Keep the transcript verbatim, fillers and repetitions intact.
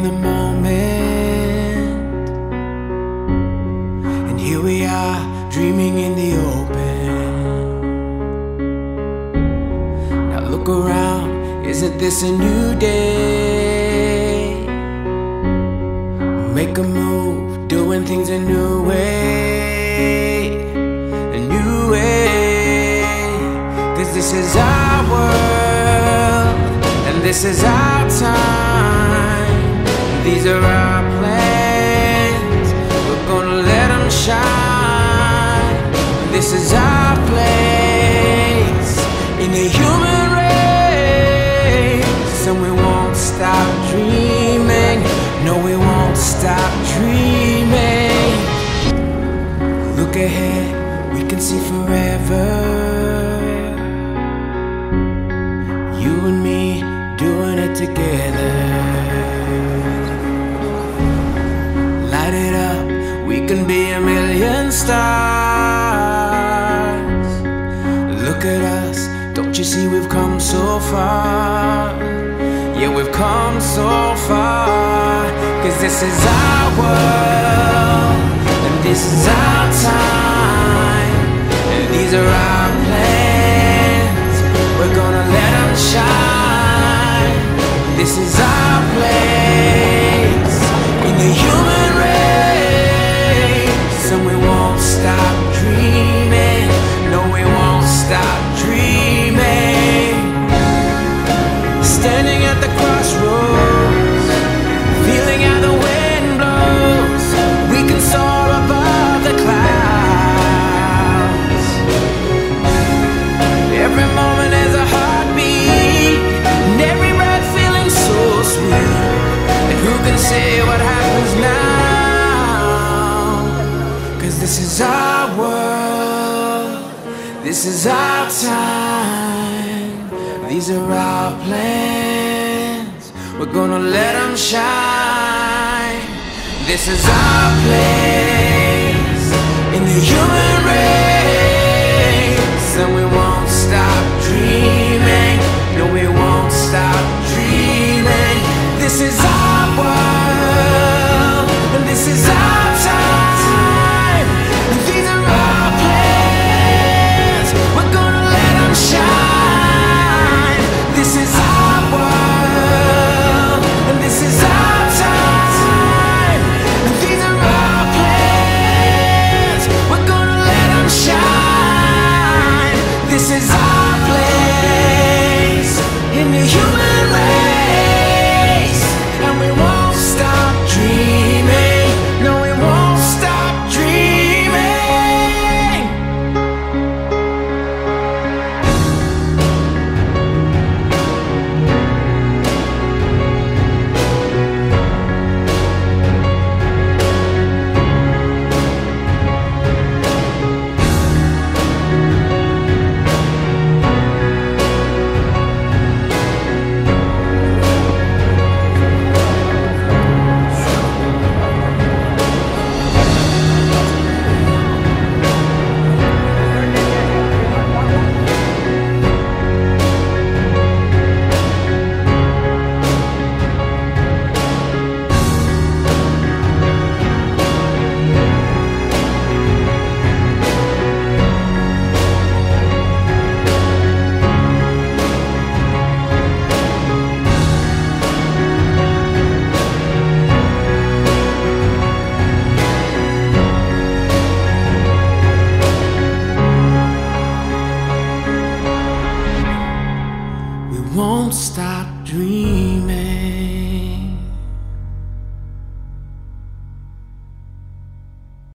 in the moment, and here we are, dreaming in the open. Now look around, isn't this a new day? Make a move, doing things a new way, a new way. Cause this is our world, and this is our time. These are our plans, we're gonna let them shine. This is our place in the human race, and we won't stop dreaming. No, we won't stop dreaming. Look ahead, we can see forever. You and me doing it together. Light it up, we can be a million stars. Look at us, don't you see we've come so far? Yeah, we've come so far. Cause this is our world, and this is our time, and these are our plans, we're gonna let them shine. This is our place in the human race, and we won't stop dreaming. No, we won't stop dreaming. Standing at the crossroads, feeling how the wind blows, we can soar above the clouds. Every moment is a heartbeat, and every breath feeling so sweet. And who can say what happens now? Cause this is our world, this is our time. These are our plans, we're gonna let them shine. This is our place in the human race, and we won't stop dreaming. No, we won't stop dreaming. This is our world, and this is our time. And these are our plans, we're gonna let them shine. This is our world, and this is our time. And these are our plans, we're gonna let them shine. This is our place in the human race, and we won't stop dreaming. No, we won't stop dreaming. Won't stop dreaming.